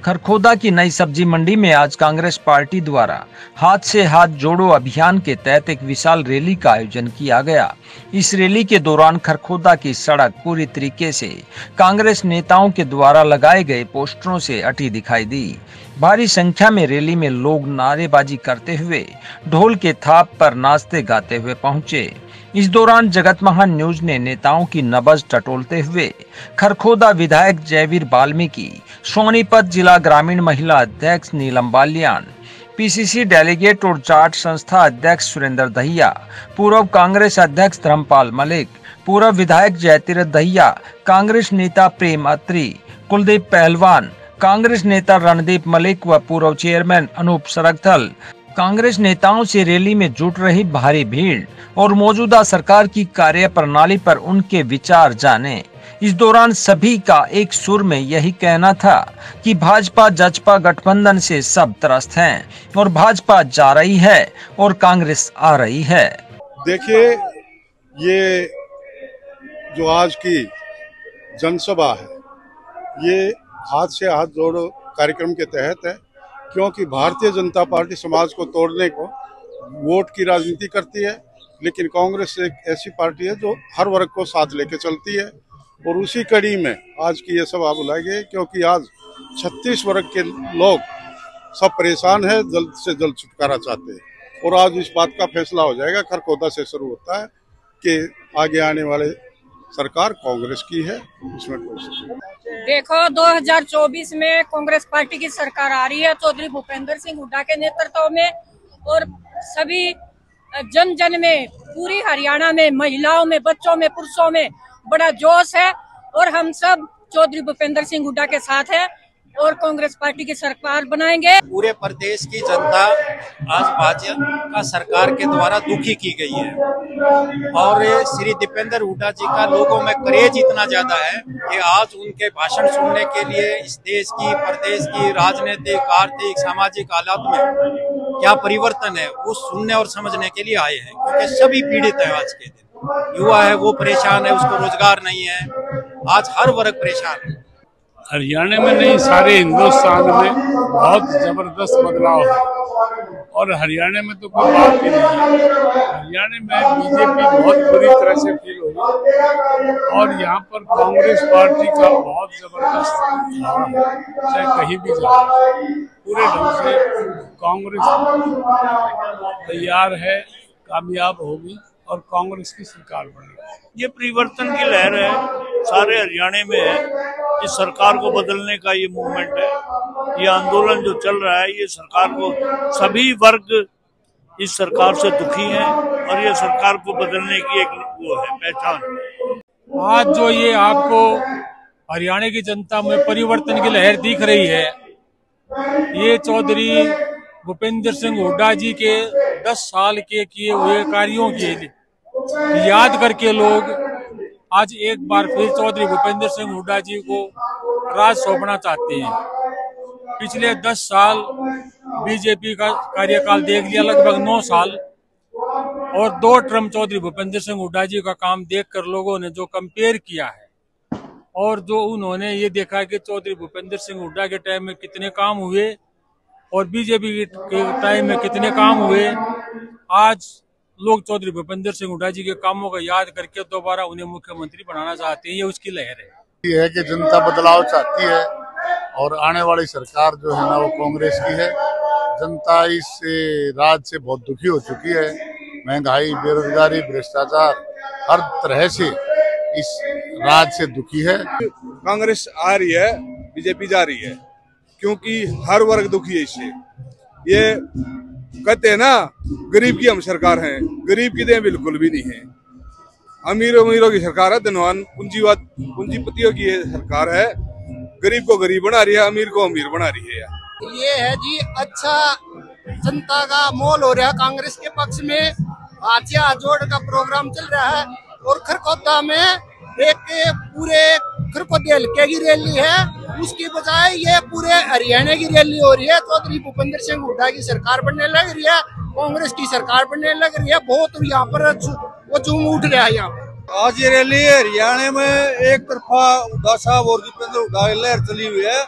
खरखोदा की नई सब्जी मंडी में आज कांग्रेस पार्टी द्वारा हाथ से हाथ जोड़ो अभियान के तहत एक विशाल रैली का आयोजन किया गया। इस रैली के दौरान खरखोदा की सड़क पूरी तरीके से कांग्रेस नेताओं के द्वारा लगाए गए पोस्टरों से अटी दिखाई दी। भारी संख्या में रैली में लोग नारेबाजी करते हुए ढोल के थाप पर नाचते गाते हुए पहुंचे। इस दौरान जगत महान न्यूज ने नेताओं की नब्ज टटोलते हुए खरखोदा विधायक जयवीर बाल्मीकि, सोनीपत जिला ग्रामीण महिला अध्यक्ष नीलम बालियान, पीसीसी डेलीगेट और जाट संस्था अध्यक्ष सुरेंद्र दहिया, पूर्व कांग्रेस अध्यक्ष धर्मपाल मलिक, पूर्व विधायक जयतीरथ दहिया, कांग्रेस नेता प्रेम अत्री, कुलदीप पहलवान, कांग्रेस नेता रणदीप मलिक व पूर्व चेयरमैन अनूप सरगथल, कांग्रेस नेताओं से रैली में जुट रही भारी भीड़ और मौजूदा सरकार की कार्य प्रणाली पर उनके विचार जाने। इस दौरान सभी का एक सुर में यही कहना था कि भाजपा जजपा गठबंधन से सब त्रस्त हैं और भाजपा जा रही है और कांग्रेस आ रही है। देखिए, ये जो आज की जनसभा है, ये हाथ से हाथ जोड़ो कार्यक्रम के तहत है, क्योंकि भारतीय जनता पार्टी समाज को तोड़ने को वोट की राजनीति करती है, लेकिन कांग्रेस एक ऐसी पार्टी है जो हर वर्ग को साथ लेके चलती है। और उसी कड़ी में आज की ये सभा बुलाई गई, क्योंकि आज 36 वर्ग के लोग सब परेशान है, जल्द से जल्द छुटकारा चाहते हैं। और आज इस बात का फैसला हो जाएगा, खरखोदा से शुरू होता है कि आगे आने वाले सरकार कांग्रेस की है, इसमें कोई। देखो, 2024 में कांग्रेस पार्टी की सरकार आ रही है, चौधरी भूपेंद्र सिंह हुड्डा के नेतृत्व में, और सभी जन जन में, पूरी हरियाणा में, महिलाओं में, बच्चों में, पुरुषों में बड़ा जोश है। और हम सब चौधरी भूपेंद्र सिंह हुड्डा के साथ है और कांग्रेस पार्टी की सरकार बनाएंगे। पूरे प्रदेश की जनता आज भाजपा सरकार के द्वारा दुखी की गई है और श्री दीपेंद्र हुड्डा जी का लोगों में क्रेज इतना ज्यादा है कि आज उनके भाषण सुनने के लिए इस देश की, प्रदेश की राजनीतिक, आर्थिक, सामाजिक हालात में क्या परिवर्तन है वो सुनने और समझने के लिए आए हैं। क्योंकि सभी पीड़ित है, आज के दिन युवा है वो परेशान है, उसको रोजगार नहीं है, आज हर वर्ग परेशान है। हरियाणा में नहीं, सारे हिंदुस्तान में बहुत जबरदस्त बदलाव है और हरियाणा में तो कोई बात ही नहीं है। हरियाणा में बीजेपी बहुत बुरी तरह से फेल हुई और यहाँ पर कांग्रेस पार्टी का बहुत जबरदस्त हार है, चाहे कहीं भी जाए पूरे ढंग से कांग्रेस तैयार है, कामयाब होगी और कांग्रेस की सरकार बनेगी। ये परिवर्तन की लहर है, सारे हरियाणा में है। इस सरकार को बदलने का ये मूवमेंट है, ये आंदोलन जो चल रहा है, ये सरकार को, सभी वर्ग इस सरकार से दुखी हैं और ये सरकार को बदलने की एक वो है पहचान। आज जो ये आपको हरियाणा की जनता में परिवर्तन की लहर दिख रही है, ये चौधरी भूपेंद्र सिंह हुड्डा जी के 10 साल के किए हुए कार्यों के याद करके लोग आज एक बार फिर चौधरी भूपेंद्र सिंह हुड्डा जी को राज सौंपना चाहते हैं। पिछले 10 साल बीजेपी का कार्यकाल देख लिया, लगभग 9 साल, और 2 टर्म चौधरी भूपेंद्र सिंह हुड्डा जी का काम देखकर लोगों ने जो कंपेयर किया है और जो उन्होंने ये देखा कि चौधरी भूपेंद्र सिंह हुड्डा के टाइम में कितने काम हुए और बीजेपी के टाइम में कितने काम हुए, आज लोग चौधरी भूपेंद्र सिंह हुड्डा जी के कामों को याद करके दोबारा उन्हें मुख्यमंत्री बनाना चाहते हैं। ये उसकी लहर है। ये है कि जनता बदलाव चाहती है और आने वाली सरकार जो है ना वो कांग्रेस की है। जनता इस राज से बहुत दुखी हो चुकी है, महंगाई, बेरोजगारी, भ्रष्टाचार, हर तरह से इस राज से दुखी है। कांग्रेस आ रही है, बीजेपी जा रही है, क्योंकि हर वर्ग दुखी है इससे। ये कहते हैं ना, गरीब की हम सरकार हैं, गरीब की दें बिल्कुल भी नहीं है। अमीरों की सरकार है, धनवान पूंजीपतियों की सरकार है। गरीब को गरीब बना रही है, अमीर को अमीर बना रही है। ये है जी, अच्छा जनता का मोल हो रहा है कांग्रेस के पक्ष में। हाथ से हाथ जोड़ का प्रोग्राम चल रहा है और खरखोदा में एक पूरे खरखोदा हल्के की रैली है, उसकी बजाय ये पूरे हरियाणा की रैली हो रही है। चौधरी भूपेंद्र सिंह हुड्डा की सरकार बनने लग रही है, कांग्रेस की सरकार बनने लग रही है। बहुत यहाँ पर वो झूम उठ रहा है। यहाँ पर आज ये रैली हरियाणा में एक तरफा हुड्डा साहब और दीपेंद्र हुड्डा की लहर चली हुई है।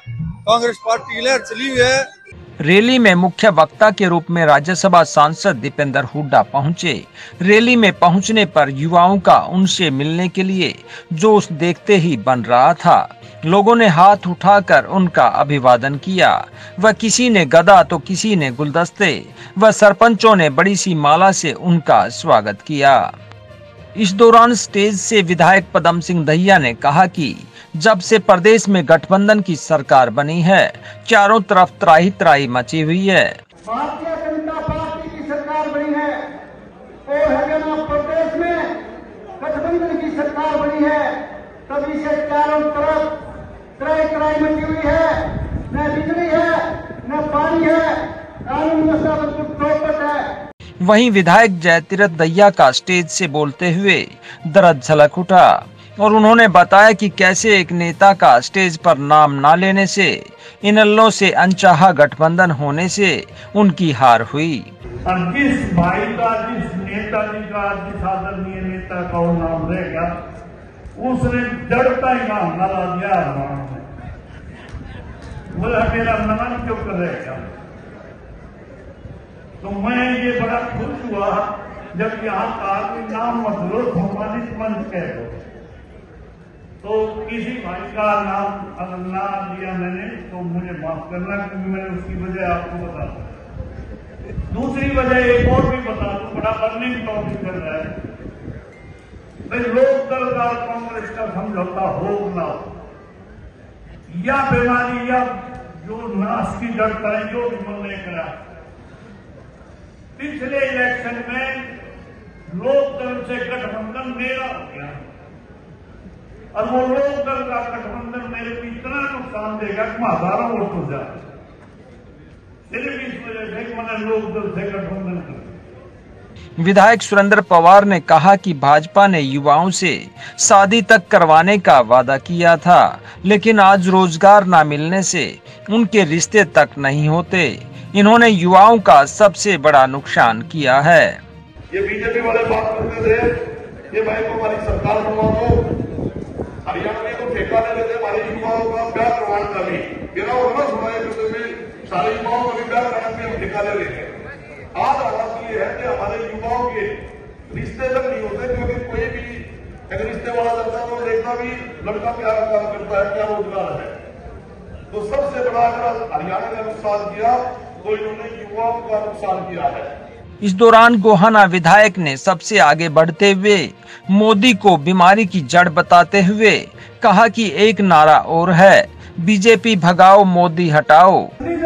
कांग्रेस पार्टी की लहर चली हुई है। रैली में मुख्य वक्ता के रूप में राज्यसभा सांसद दीपेंद्र हुड्डा पहुंचे। रैली में पहुंचने पर युवाओं का उनसे मिलने के लिए जोश देखते ही बन रहा था। लोगों ने हाथ उठाकर उनका अभिवादन किया। वह किसी ने गदा तो किसी ने गुलदस्ते व सरपंचों ने बड़ी सी माला से उनका स्वागत किया। इस दौरान स्टेज से विधायक पदम सिंह दहिया ने कहा कि जब से प्रदेश में गठबंधन की सरकार बनी है, चारों तरफ त्राही त्राही मची हुई है। भारतीय जनता पार्टी की सरकार बनी है और हरियाणा प्रदेश में गठबंधन की सरकार बनी है, तभी से चारों तरफ त्राही त्राही मची हुई है। न बिजली है, न पानी है, कानून व्यवस्था बिल्कुल चौपट है। वहीं विधायक जयतीरथ दहिया का स्टेज से बोलते हुए दर्द झलक उठा और उन्होंने बताया कि कैसे एक नेता का स्टेज पर नाम ना लेने से, इनेलो से अनचाहा गठबंधन होने से उनकी हार हुई। और जिस भाई का, जिस नेताजी का, जिस आदरणीय नेता का वो नाम रहेगा, उसने डरता ही नाम ना ला दिया। बोला मेरा नमन क्यों कर रहेगा। तो मैं ये बड़ा खुश हुआ जब यहाँ का आदमी नाम मत लो, सम्मानित मंच कह दो। तो किसी भाई का नाम अगर ना लिया मैंने तो मुझे माफ करना, क्योंकि मैंने उसकी वजह आपको बता दूं। दूसरी वजह एक और भी बता दूं, बड़ा बर्निंग टॉपिक चल रहा है भाई, लोकदल का कांग्रेस का समझौता हो ना हो, या बीमारी या जो नाश की जड़ का जो भी मन नहीं करा। पिछले इलेक्शन में लोकदल से गठबंधन मेरा हो गया और वो लोकदल का गठबंधन मेरे को इतना नुकसान देगा कि मैं हजारों वोट हो जाए, सिर्फ इस वजह से मैंने लोकदल से गठबंधन कर। विधायक सुरेंद्र पवार ने कहा कि भाजपा ने युवाओं से शादी तक करवाने का वादा किया था, लेकिन आज रोजगार न मिलने से उनके रिश्ते तक नहीं होते। इन्होंने युवाओं का सबसे बड़ा नुकसान किया है। ये बीजेपी वाले बात करते थे, ये भाई को हमारी सरकार बनवा दो, हरियाणा में तो ठेका ले लेते हमारे युवाओं का ब्याह करवाने का भी मेरा होना सुनाया करते थे, सारे युवाओं का भी ब्याह कराने में हम ठेका ले लेते। आज आवाज ये है कि हमारे युवाओं के रिश्ते तक नहीं होते, क्योंकि कोई भी अगर रिश्ते वाला लड़का तो देखना भी लड़का क्या काम करता है, क्या रोजगार है। तो सबसे बड़ा अगर हरियाणा ने नुकसान किया तो इन्होंने युवाओं का नुकसान किया है। इस दौरान गोहाना विधायक ने सबसे आगे बढ़ते हुए मोदी को बीमारी की जड़ बताते हुए कहा कि एक नारा और है, बीजेपी भगाओ मोदी हटाओ।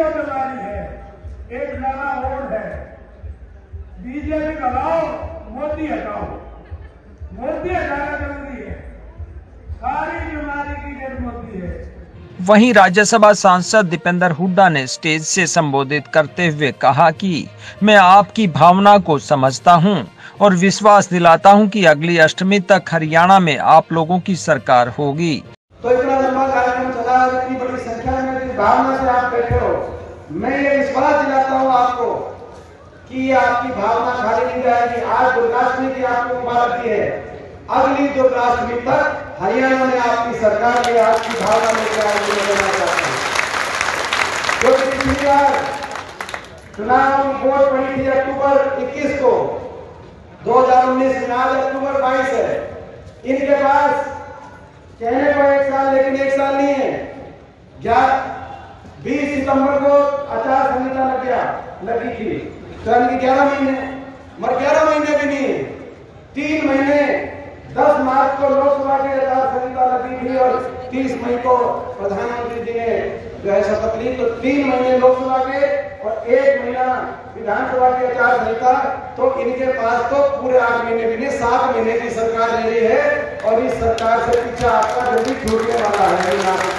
एक नारा और है, बीजेपी भगाओ मोदी हटाओ। मोदी हटाना जरूरी है, सारी बीमारी की जड़ मोदी है। वहीं राज्यसभा सांसद दीपेंद्र हुड्डा ने स्टेज से संबोधित करते हुए कहा कि मैं आपकी भावना को समझता हूं और विश्वास दिलाता हूं कि अगली अष्टमी तक हरियाणा में आप लोगों की सरकार होगी। तो इतना लंबा कार्यक्रम चला, इतनी बड़ी संख्या में जिस भावना से आप बैठे हो, मैं ये विश्वास दिलाता हूँ आपको कि आपकी भावना खाली नहीं जाएगी। आज दुर्गाष्टमी की आपको मुबारक है, अगली दुर्गाष्टमी तक हरियाणा में आपकी सरकार की आपकी भावना लेकर आगे लेना चाहते हैं। क्योंकि पिछली बार चुनाव वोट पड़ी थी अक्टूबर 21 को, 2019 में, आज अक्टूबर 22 है। इनके पास कहने को 1 साल, लेकिन 1 साल नहीं है। 20 सितंबर को आचार संहिता लगी थी, तो इनकी 11 महीने, मगर 11 महीने भी नहीं है, 3 महीने। 10 मार्च को लोकसभा की आचार संहिता लगी थी और 30 मई को प्रधानमंत्री जी ने जो है शपथ ली, तो 3 महीने लोकसभा के और 1 महीना विधानसभा की आचार संहिता। तो इनके पास तो पूरे 8 महीने भी नहीं, 7 महीने की सरकार ले रही है और इस सरकार से पीछे आपका जल्दी छूटने वाला है।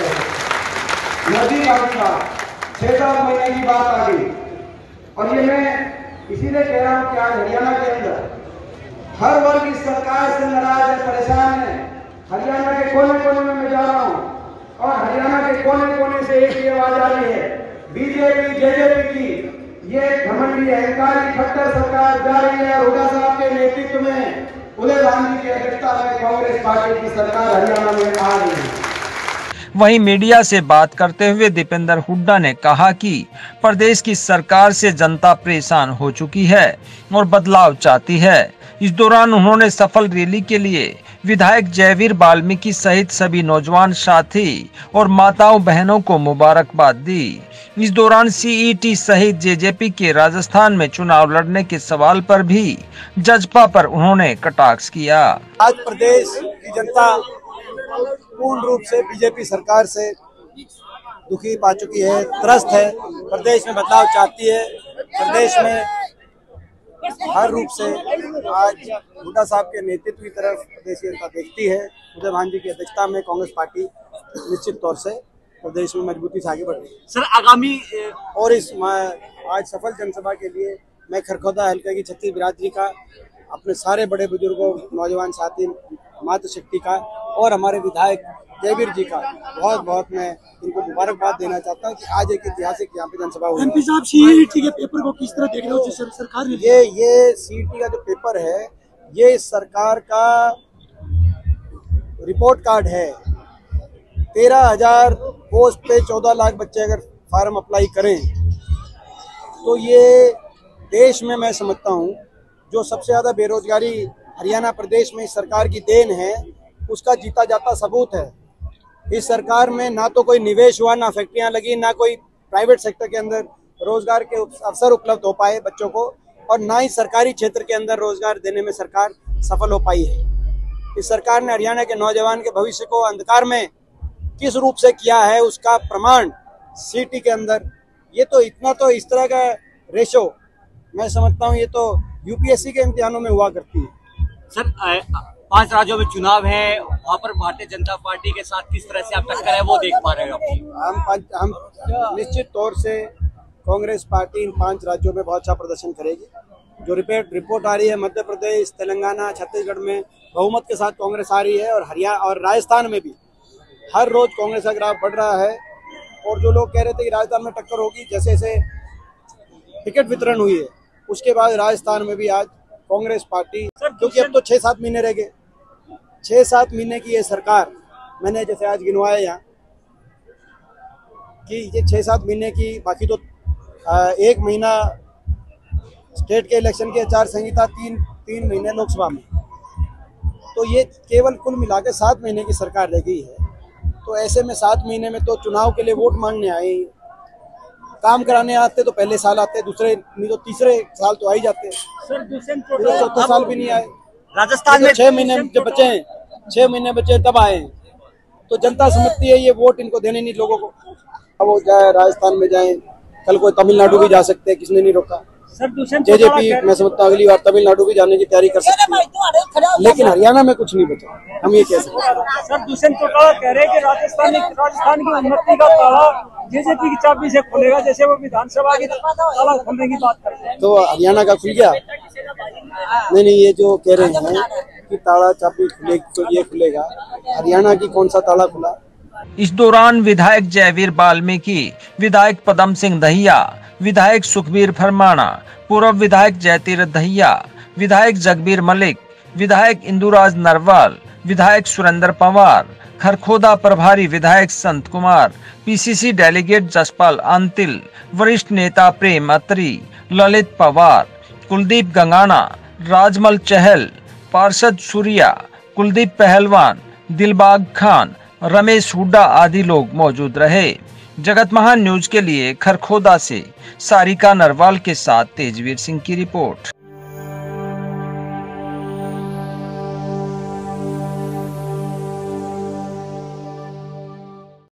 नदी का 6-7 महीने की बात आ गई। और ये मैं इसीलिए कह रहा हूँ कि आज हरियाणा के अंदर हर वर्ग इस सरकार से नाराज है, परेशान है। हरियाणा के कोने कोने में मैं जा रहा हूँ और हरियाणा के कोने कोने से एक ही आवाज आ रही है, बीजेपी जेजेपी की ये घमंडी अहंकारी खट्टर सरकार जा रही है। हुड्डा साहब के नेतृत्व में उदय गांधी की अध्यक्षता में कांग्रेस पार्टी की सरकार हरियाणा में आ रही है। वहीं मीडिया से बात करते हुए दीपेंद्र हुड्डा ने कहा कि प्रदेश की सरकार से जनता परेशान हो चुकी है और बदलाव चाहती है। इस दौरान उन्होंने सफल रैली के लिए विधायक जयवीर वाल्मीकि सहित सभी नौजवान साथी और माताओं बहनों को मुबारकबाद दी। इस दौरान सीईटी सहित जेजेपी के राजस्थान में चुनाव लड़ने के सवाल पर भी जजपा पर उन्होंने कटाक्ष किया। आज प्रदेश की जनता पूर्ण रूप से बीजेपी सरकार से दुखी पा चुकी है, त्रस्त है, प्रदेश में बदलाव चाहती है। प्रदेश में हर रूप से आज हुड्डा साहब के नेतृत्व की तरफ प्रदेश की जनता देखती है। उदय भान जी की अध्यक्षता में कांग्रेस पार्टी निश्चित तौर से प्रदेश में मजबूती से आगे बढ़ रही है। सर आगामी और इस आज सफल जनसभा के लिए मैं खरखोदा हल्के की छत्तीस बिरादरी का, अपने सारे बड़े बुजुर्गों, नौजवान साथी, मातृशक्ति का और हमारे विधायक जयवीर जी का बहुत बहुत मैं इनको मुबारकबाद देना चाहता हूँ कि आज एक ऐतिहासिक यहाँ पे जनसभा हुई। एमपी साहब सीईटी के पेपर को किस तरह देख रहे हो? जिस सरकार ने ये सीईटी का जो पेपर है, ये सरकार का रिपोर्ट कार्ड है। 13,000 पोस्ट पे 14 लाख बच्चे अगर फार्म अप्लाई करें तो ये देश में मैं समझता हूँ जो सबसे ज्यादा बेरोजगारी हरियाणा प्रदेश में इस सरकार की देन है, उसका जीता जाता सबूत है। इस सरकार में ना तो कोई निवेश हुआ, ना फैक्ट्रियां लगी, ना कोई प्राइवेट सेक्टर के अंदर रोजगार के अवसर उपलब्ध हो पाए बच्चों को, और ना ही सरकारी क्षेत्र के अंदर रोजगार देने में सरकार सफल हो पाई है। इस सरकार ने हरियाणा के नौजवान के भविष्य को अंधकार में किस रूप से किया है उसका प्रमाण सीटी के अंदर, ये तो इतना तो इस तरह का रेशो मैं समझता हूँ ये तो यूपीएससी के इम्तिहानों में हुआ करती है। सर 5 राज्यों में चुनाव है, वहाँ पर भारतीय जनता पार्टी के साथ किस तरह से आप टक्कर है वो देख पा रहे हो? हम निश्चित तौर से कांग्रेस पार्टी इन 5 राज्यों में बहुत अच्छा प्रदर्शन करेगी। जो रिपोर्ट आ रही है मध्य प्रदेश, तेलंगाना, छत्तीसगढ़ में बहुमत के साथ कांग्रेस आ रही है, और हरियाणा और राजस्थान में भी हर रोज कांग्रेस का ग्राफ बढ़ रहा है। और जो लोग कह रहे थे कि राजस्थान में टक्कर होगी, जैसे जैसे टिकट वितरण हुई है उसके बाद राजस्थान में भी आज कांग्रेस पार्टी, क्योंकि अब तो 6-7 महीने रह गए, 6-7 महीने की ये सरकार, मैंने जैसे आज गिनवाया यहाँ कि ये 6-7 महीने की, बाकी तो 1 महीना स्टेट के इलेक्शन की आचार संहिता, 3 महीने लोकसभा में, तो ये केवल कुल मिला के 7 महीने की सरकार रह गई है। तो ऐसे में 7 महीने में तो चुनाव के लिए वोट मांगने आए, काम कराने आते तो पहले साल आते, दूसरे नहीं तो तीसरे साल तो आ ही जाते हैं, चौथे साल भी नहीं आए। राजस्थान में 6 महीने जब बचे हैं, 6 महीने बचे तब आए हैं, तो जनता समझती है ये वोट इनको देने नहीं लोगों को। अब वो जाए राजस्थान में जाए, कल कोई तमिलनाडु भी जा सकते हैं, किसने नहीं रोका। जेजेपी मैं समझता हूँ अगली बार तमिलनाडु भी जाने की तैयारी कर सकती है, लेकिन हरियाणा में कुछ नहीं बचा, हम ये कह सकते हैं। सर दुष्यंत चौटाला कह रहे हैं कि राजस्थान की उन्नति का ताला जेजेपी की चाबी से खुलेगा, जैसे वो विधानसभा की ताला खोलने की बात करते हैं। तो हरियाणा का खुल गया? नहीं, ये जो कह रहे हैं कि ताला चाबी खुले तो ये खुलेगा, हरियाणा की कौन सा ताला खुला? इस दौरान विधायक जयवीर वाल्मीकि, विधायक पदम सिंह दहिया, विधायक सुखबीर फरमाना, पूर्व विधायक जयतीरथ दहिया, विधायक जगबीर मलिक, विधायक इंदुराज नरवाल, विधायक सुरेंद्र पवार, खरखोदा प्रभारी विधायक संत कुमार, पीसीसी डेलीगेट जसपाल अंतिल, वरिष्ठ नेता प्रेम अत्री, ललित पवार, कुलदीप गंगाना, राजमल चहल, पार्षद सूर्या, कुलदीप पहलवान, दिलबाग खान, रमेश हुड्डा आदि लोग मौजूद रहे। जगत महान न्यूज के लिए खरखोदा से सारिका नरवाल के साथ तेजवीर सिंह की रिपोर्ट।